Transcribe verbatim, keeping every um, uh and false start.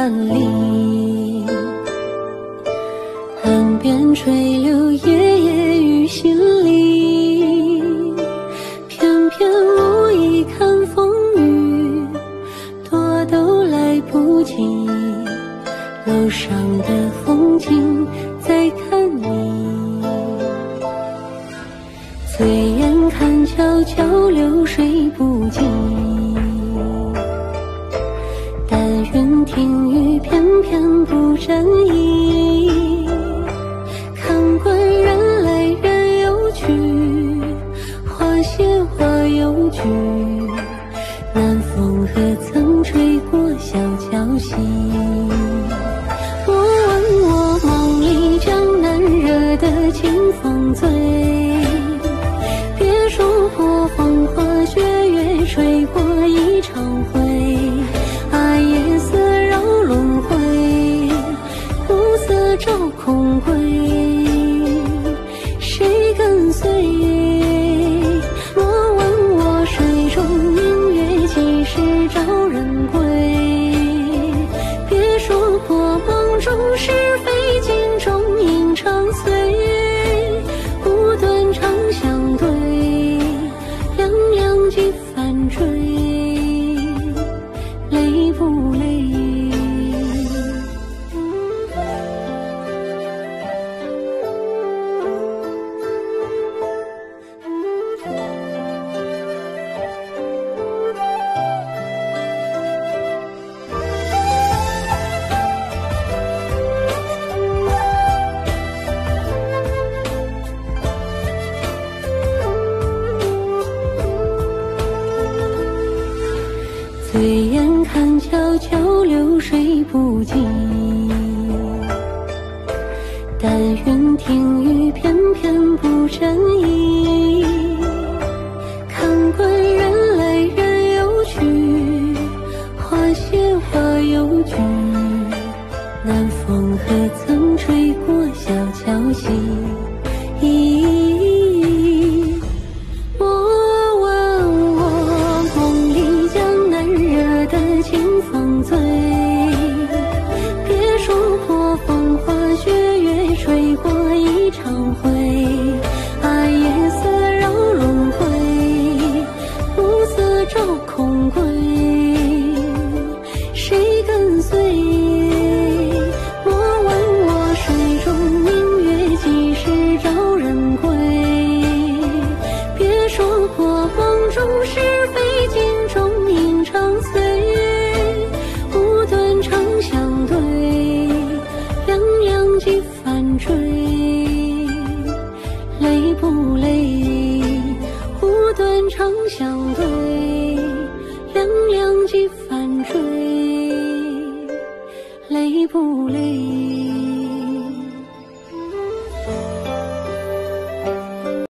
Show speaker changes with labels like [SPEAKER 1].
[SPEAKER 1] 万里，岸边垂柳夜夜于心里，偏偏无意看风雨，躲都来不及，楼上的风景在看你，醉眼看悄悄流水不尽，但愿听雨偏偏不沾衣，看惯人来人有去，花谢花有聚，南风何曾吹过小桥西。我问我梦里江南惹得清风醉，别说破风花雪月吹过一场灰，啊夜色绕轮回，暮色照空归，谁跟随？莫问我水中明月几时找人归，别说破梦中是非镜中影长随，无端长相对，两两几番追，累不累？醉眼看悄悄流水不尽，但愿听雨偏偏不沾衣，看惯人来人有去，花谢花有聚，南风何曾吹过小桥西。清风醉，别说破风花雪月吹过一场灰，啊夜色绕轮回，暮色照空归，谁跟随？莫问我水中明月几时找人归，别说破梦中是非镜中影长随，几番追，累不累？无端长相对，两两几番追，累不累？